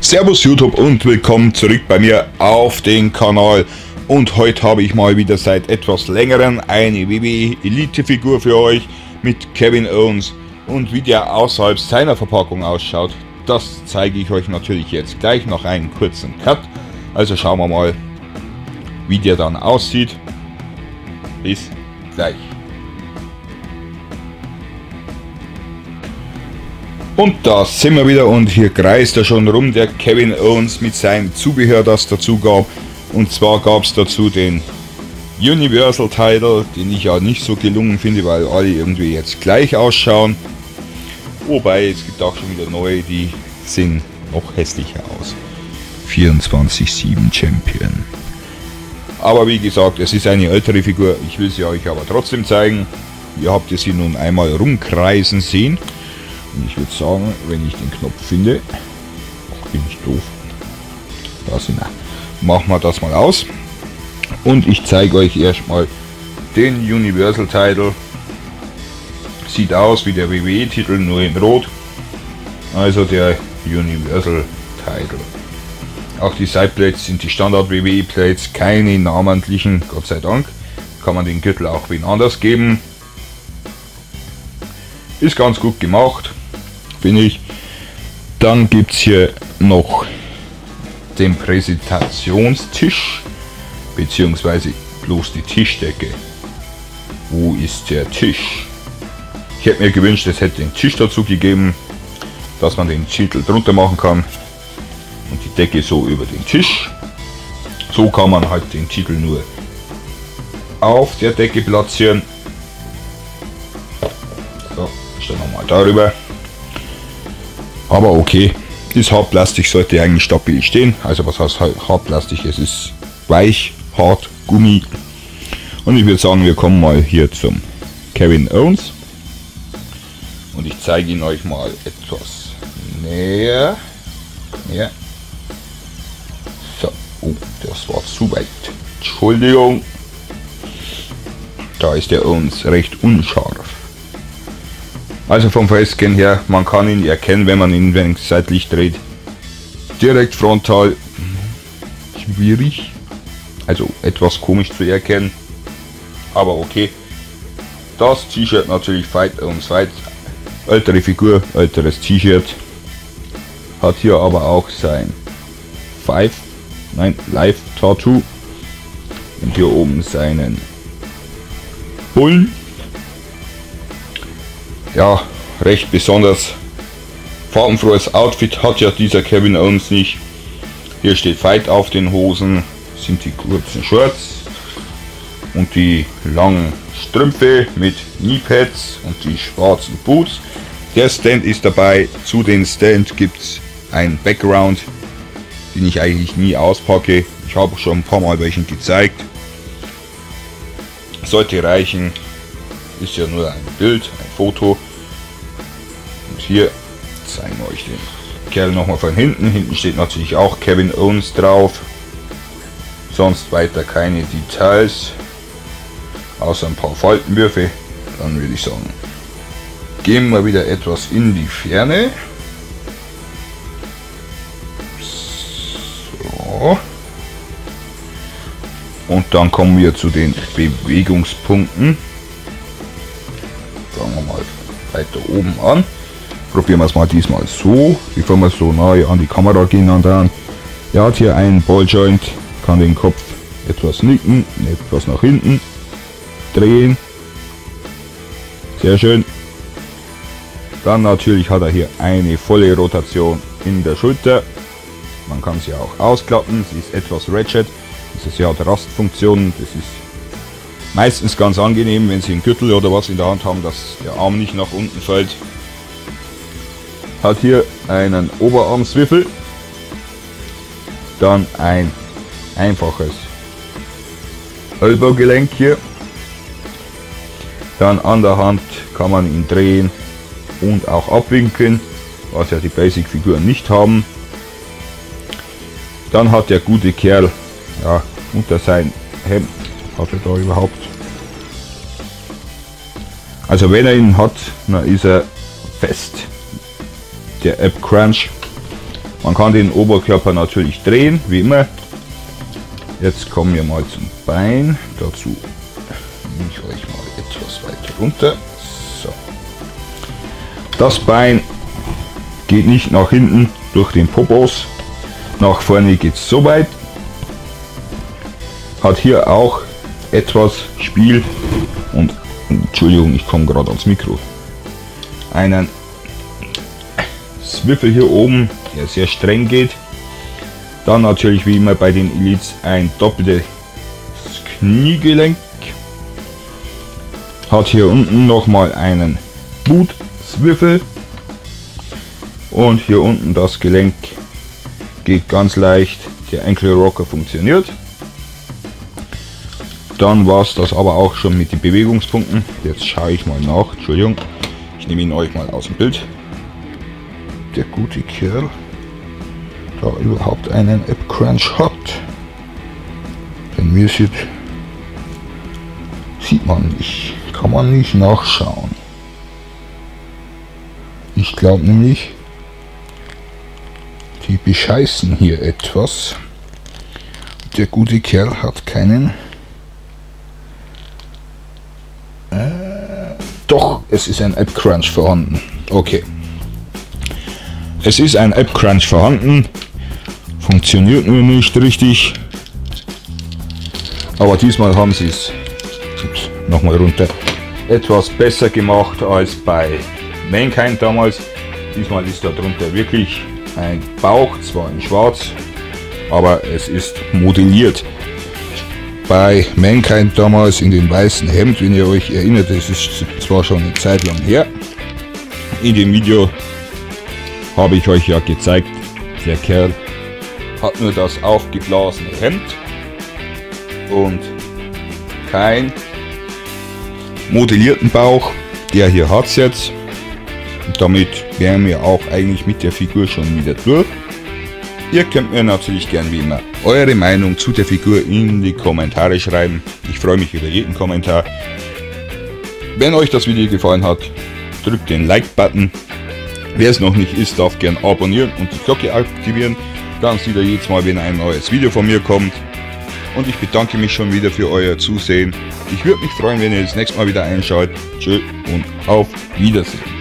Servus YouTube und willkommen zurück bei mir auf den Kanal. Und heute habe ich mal wieder seit etwas längerem eine WWE Elite Figur für euch mit Kevin Owens. Und wie der außerhalb seiner Verpackung ausschaut, das zeige ich euch natürlich jetzt gleich nach einem kurzen Cut. Also schauen wir mal, wie der dann aussieht. Bis gleich. Und da sind wir wieder und hier kreist er schon rum, der Kevin Owens mit seinem Zubehör, das dazu gab. Und zwar gab es dazu den Universal Title, den ich ja nicht so gelungen finde, weil alle irgendwie jetzt gleich ausschauen. Wobei es gibt auch schon wieder neue, die sehen noch hässlicher aus. 24/7 Champion. Aber wie gesagt, es ist eine ältere Figur, ich will sie euch aber trotzdem zeigen. Ihr habt sie nun einmal rumkreisen sehen. Und ich würde sagen, wenn ich den Knopf finde, ach, bin ich doof, da sind wir. Machen wir das mal aus und ich zeige euch erstmal den Universal Title. Sieht aus wie der WWE-Titel, nur in Rot. Also der Universal Title. Auch die Sideplates sind die Standard WWE-Plates, keine namentlichen, Gott sei Dank. Kann man den Gürtel auch wen anders geben. Ist ganz gut gemacht, finde ich. Dann gibt es hier noch den Präsentationstisch, beziehungsweise bloß die Tischdecke. Wo ist der Tisch? Ich hätte mir gewünscht, es hätte den Tisch dazu gegeben, dass man den Titel drunter machen kann und die Decke so über den Tisch. So kann man halt den Titel nur auf der Decke platzieren. So, stellen wir mal darüber. Aber okay, das Hartplastik sollte eigentlich stabil stehen. Also was heißt Hartplastik? Es ist weich, hart, Gummi. Und ich würde sagen, wir kommen mal hier zum Kevin Owens. Und ich zeige ihn euch mal etwas näher. Ja. So, oh, das war zu weit. Entschuldigung. Da ist der Owens recht unscharf. Also vom Facescan her, man kann ihn erkennen, wenn man ihn wenig seitlich dreht. Direkt frontal. Schwierig. Also etwas komisch zu erkennen. Aber okay. Das T-Shirt natürlich Fight Owens Fight. Ältere Figur, älteres T-Shirt. Hat hier aber auch sein Live Tattoo. Und hier oben seinen Bullen. Ja, recht besonders farbenfrohes Outfit hat ja dieser Kevin Owens nicht. Hier steht Fight auf den Hosen, sind die kurzen Shorts und die langen Strümpfe mit Kneepads und die schwarzen Boots. Der Stand ist dabei, zu den Stand gibt es einen Background, den ich eigentlich nie auspacke. Ich habe schon ein paar Mal welchen gezeigt. Sollte reichen. Ist ja nur ein Bild, ein Foto. Und hier zeigen wir euch den Kerl nochmal von hinten. Hinten steht natürlich auch Kevin Owens drauf. Sonst weiter keine Details. Außer ein paar Faltenwürfe. Dann würde ich sagen, gehen wir wieder etwas in die Ferne. So. Und dann kommen wir zu den Bewegungspunkten. Fangen wir mal weiter oben an. Probieren wir es mal diesmal so, bevor wir so nahe an die Kamera gehen. Er hat hier einen Balljoint, kann den Kopf etwas nicken, etwas nach hinten drehen. Sehr schön. Dann natürlich hat er hier eine volle Rotation in der Schulter. Man kann sie auch ausklappen, sie ist etwas ratchet. Sie hat Rastfunktionen, das ist meistens ganz angenehm, wenn Sie einen Gürtel oder was in der Hand haben, dass der Arm nicht nach unten fällt. Hat hier einen Oberarmswiffel, dann ein einfaches Ellbogengelenk hier. Dann an der Hand kann man ihn drehen und auch abwinkeln, was ja die Basic-Figuren nicht haben. Dann hat der gute Kerl, ja, unter sein Hemd, hat er da überhaupt? Also wenn er ihn hat, dann ist er fest. Der App Crunch Man kann den Oberkörper natürlich drehen, wie immer. Jetzt kommen wir mal zum Bein. Dazu nehme ich euch mal etwas weiter runter. So. Das Bein geht nicht nach hinten durch den Popos. Nach vorne geht es so weit. Hat hier auch etwas Spiel und Entschuldigung, ich komme gerade ans Mikro. Einen Swivel hier oben, der sehr streng geht. Dann natürlich wie immer bei den Elites ein doppeltes Kniegelenk. Hat hier unten nochmal einen Boot Swivel. Und hier unten das Gelenk geht ganz leicht. Der Ankle Rocker funktioniert. Dann war es das aber auch schon mit den Bewegungspunkten. Jetzt schaue ich mal nach. Entschuldigung, ich nehme ihn euch mal aus dem Bild. Der gute Kerl da überhaupt einen Ab Crunch hat. Wenn mir sieht man nicht. Kann man nicht nachschauen. Ich glaube nämlich, die bescheißen hier etwas. Der gute Kerl hat keinen. Doch, es ist ein Ab Crunch vorhanden. Okay. Es ist ein Ab Crunch vorhanden. Funktioniert nur nicht richtig. Aber diesmal haben sie es nochmal runter etwas besser gemacht als bei Mankind damals. Diesmal ist da drunter wirklich ein Bauch, zwar in schwarz, aber es ist modelliert. Bei Mankind damals in dem weißen Hemd, wenn ihr euch erinnert, das ist zwar schon eine Zeit lang her. In dem Video habe ich euch ja gezeigt, der Kerl hat nur das aufgeblasene Hemd und kein modellierten Bauch. Der hier hat es jetzt. Und damit wären wir auch eigentlich mit der Figur schon wieder durch. Ihr könnt mir natürlich gern wie immer eure Meinung zu der Figur in die Kommentare schreiben. Ich freue mich über jeden Kommentar. Wenn euch das Video gefallen hat, drückt den Like-Button. Wer es noch nicht ist, darf gern abonnieren und die Glocke aktivieren. Dann sieht ihr jedes Mal, wenn ein neues Video von mir kommt. Und ich bedanke mich schon wieder für euer Zusehen. Ich würde mich freuen, wenn ihr das nächste Mal wieder einschaltet. Tschö und auf Wiedersehen.